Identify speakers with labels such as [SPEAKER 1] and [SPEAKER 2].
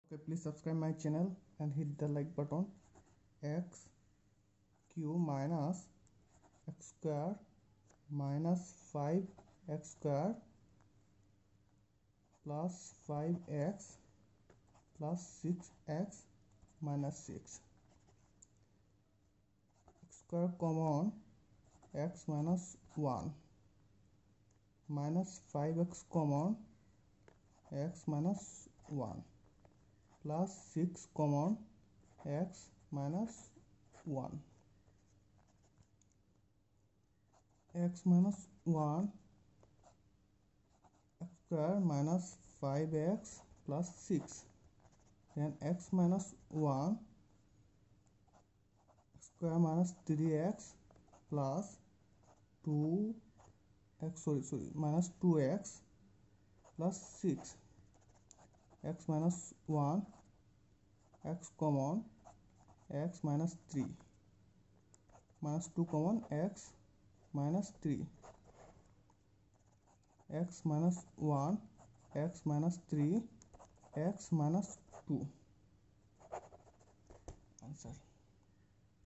[SPEAKER 1] Okay, please subscribe my channel and hit the like button. X cube minus x square minus 5x square plus 5x plus 6x minus 6. X square common, x minus 1 minus 5x common, x minus 1 plus 6 common, x minus 1. X minus 1 x square minus 5x plus 6, then x minus 1 x square minus 3x plus minus 2x plus 6, x minus 1 x common, x minus 3 minus 2 common, x minus 3, x minus 1 x minus 3 x minus 2. Answer.